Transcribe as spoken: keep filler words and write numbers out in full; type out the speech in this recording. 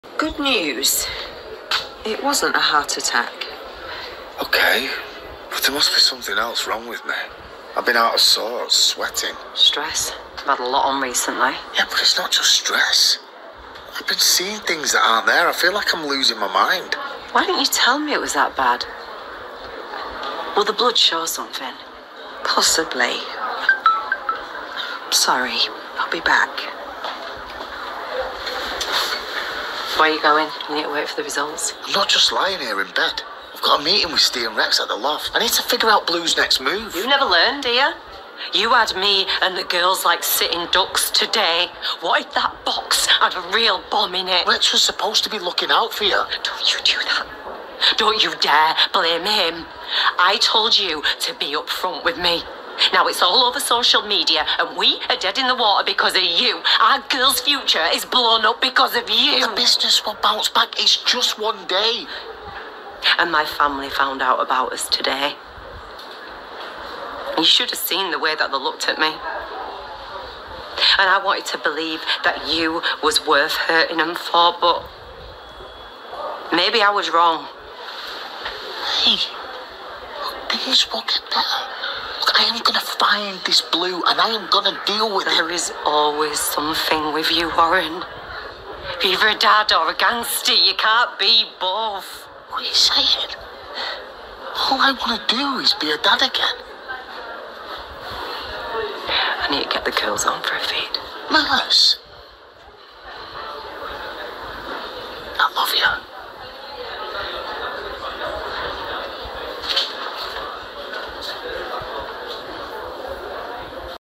Good news. It wasn't a heart attack. Okay, but there must be something else wrong with me. I've been out of sorts, sweating. Stress. I've had a lot on recently. Yeah, but it's not just stress. I've been seeing things that aren't there. I feel like I'm losing my mind. Why didn't you tell me it was that bad? Will the blood show something? Possibly. Sorry, I'll be back. Where are you going? You need to wait for the results. I'm not just lying here in bed. I've got a meeting with Steve and Rex at the loft. I need to figure out Blue's next move. You never learn, do you? You had me and the girls like sitting ducks today. What if that box had a real bomb in it? Rex was supposed to be looking out for you. Don't you do that. Don't you dare blame him. I told you to be upfront with me. Now it's all over social media and we are dead in the water because of you. Our girl's future is blown up because of you. The business will bounce back. It's just one day. And my family found out about us today. You should have seen the way that they looked at me. And I wanted to believe that you was worth hurting them for, but maybe I was wrong. Hey, things will get better. Look, I am going to find this Blue and I am going to deal with it. There is always something with you, Warren. You're either a dad or a gangster. You can't be both. What are you saying? All I want to do is be a dad again. I need to get the girls on for a feed. Nurse,